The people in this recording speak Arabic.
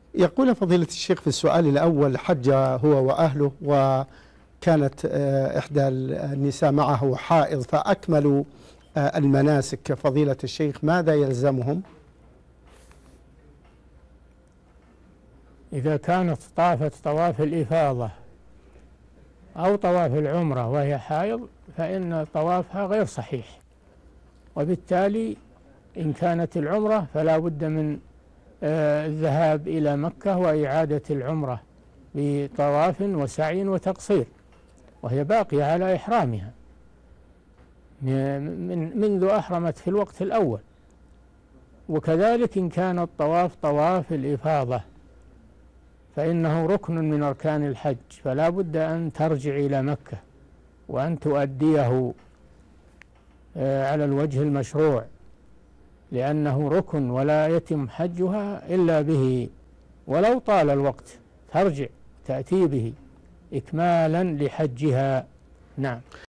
يقول فضيلة الشيخ في السؤال الأول: حج هو وأهله وكانت إحدى النساء معه حائض فأكملوا المناسك، فضيلة الشيخ ماذا يلزمهم؟ إذا كانت طافت طواف الإفاضة أو طواف العمرة وهي حائض فإن طوافها غير صحيح، وبالتالي إن كانت العمرة فلا بد من الذهاب إلى مكة وإعادة العمرة بطواف وسعي وتقصير، وهي باقية على إحرامها منذ أحرمت في الوقت الأول. وكذلك إن كان الطواف طواف الإفاضة فإنه ركن من أركان الحج، فلا بد أن ترجع إلى مكة وأن تؤديه على الوجه المشروع، لأنه ركن ولا يتم حجها إلا به، ولو طال الوقت ترجع تأتي به إكمالا لحجها. نعم.